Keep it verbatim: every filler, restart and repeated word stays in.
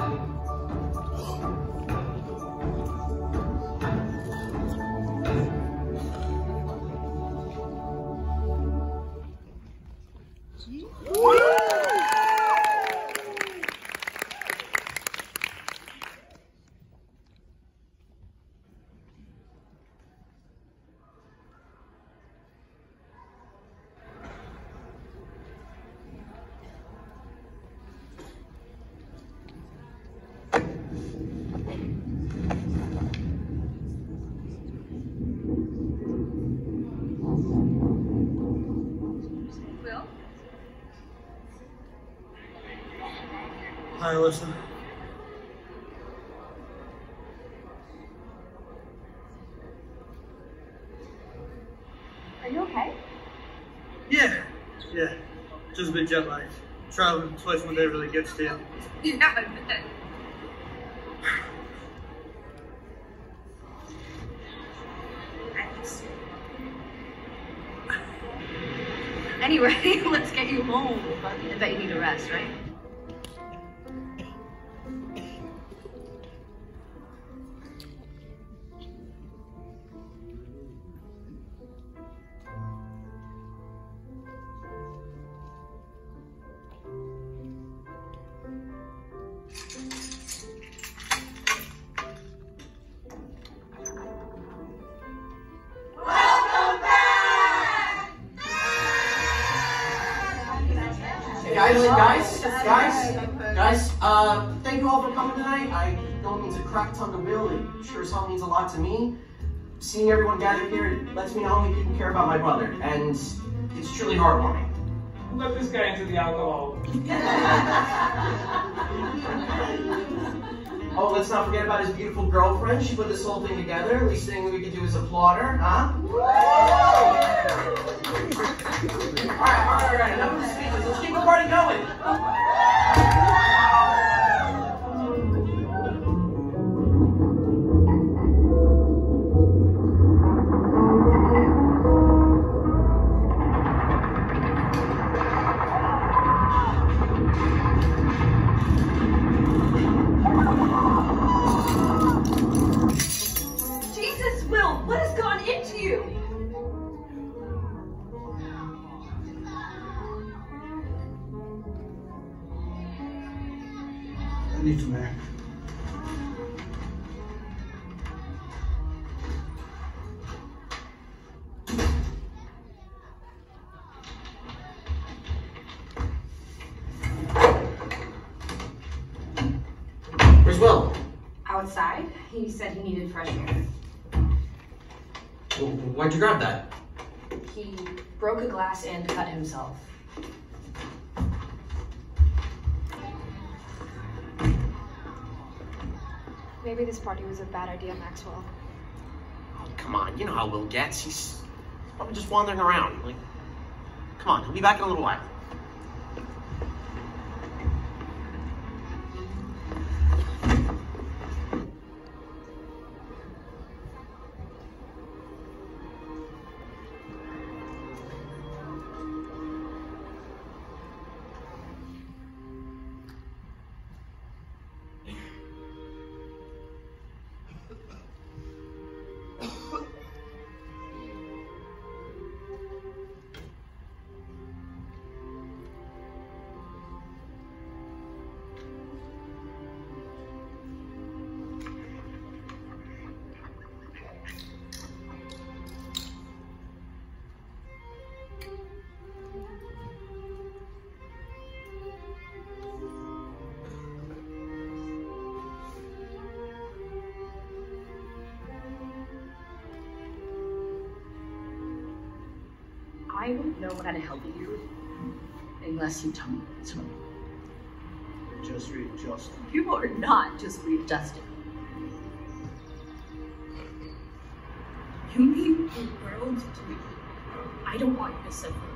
Hi, Alyssa. Are you okay? Yeah, yeah. Just a bit jet lagged. Traveling twice one day really gets to you. Yeah, I bet. Thanks. Anyway, let's get you home. I bet you need a rest, right? Guys, guys, guys, uh, thank you all for coming tonight. I don't mean to crack ton of bill. It sure as hell means a lot to me. Seeing everyone gathered here, it lets me know how many people care about my brother, and it's truly heartwarming. Let this guy into the alcohol. Oh, let's not forget about his beautiful girlfriend. She put this whole thing together. Least thing we could do is applaud her, huh? Alright, alright, alright. Enough of the speeches. Let's keep the party going. Jesus, Will, what has gone into you? I need to marry. Where's Will? Outside. He said he needed fresh air. Well, why'd you grab that? He broke a glass and cut himself. Maybe this party was a bad idea, Maxwell. Oh, come on, you know how Will gets. He's probably just wandering around. Like, come on, he'll be back in a little while. I don't know how to help you unless you tell me what's wrong. Just readjusting. You are not just readjusting. You mean the world to me. I don't want you to suffer.